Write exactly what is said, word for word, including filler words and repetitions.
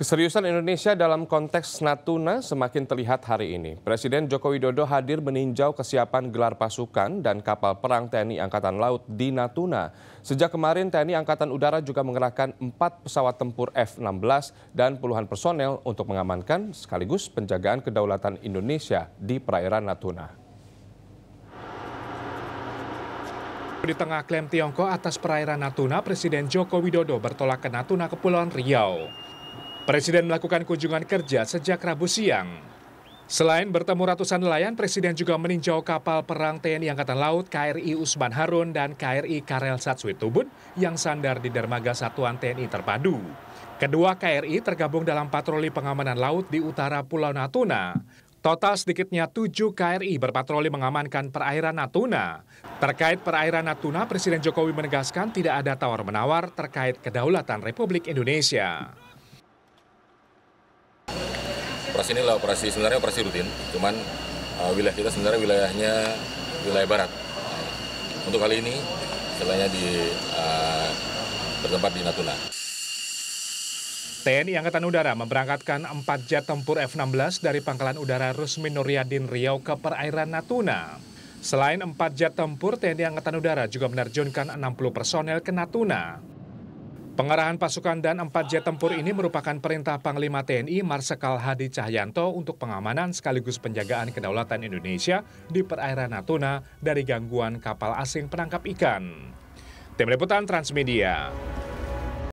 Keseriusan Indonesia dalam konteks Natuna semakin terlihat hari ini. Presiden Joko Widodo hadir meninjau kesiapan gelar pasukan dan kapal perang T N I Angkatan Laut di Natuna. Sejak kemarin T N I Angkatan Udara juga mengerahkan empat pesawat tempur F enam belas dan puluhan personel untuk mengamankan sekaligus penjagaan kedaulatan Indonesia di perairan Natuna. Di tengah klaim Tiongkok atas perairan Natuna, Presiden Joko Widodo bertolak ke Natuna, Kepulauan Riau. Presiden melakukan kunjungan kerja sejak Rabu siang. Selain bertemu ratusan nelayan, Presiden juga meninjau kapal perang T N I Angkatan Laut K R I Usman Harun dan K R I Karel Satswitubun yang sandar di dermaga Satuan T N I Terpadu. Kedua K R I tergabung dalam patroli pengamanan laut di utara Pulau Natuna. Total sedikitnya tujuh K R I berpatroli mengamankan perairan Natuna. Terkait perairan Natuna, Presiden Jokowi menegaskan tidak ada tawar-menawar terkait kedaulatan Republik Indonesia. Operasi ini adalah operasi sebenarnya operasi rutin, cuman uh, wilayah kita sebenarnya wilayahnya wilayah barat. Untuk kali ini, istilahnya di uh, bertempat di Natuna. T N I Angkatan Udara memberangkatkan empat jet tempur F enam belas dari Pangkalan Udara Rusmin Nuryadin Riau ke perairan Natuna. Selain empat jet tempur, T N I Angkatan Udara juga menerjunkan enam puluh personel ke Natuna. Pengerahan pasukan dan empat jet tempur ini merupakan perintah Panglima T N I Marsikal Hadi Cahyanto untuk pengamanan sekaligus penjagaan kedaulatan Indonesia di perairan Natuna dari gangguan kapal asing penangkap ikan. Tim Liputan Transmedia.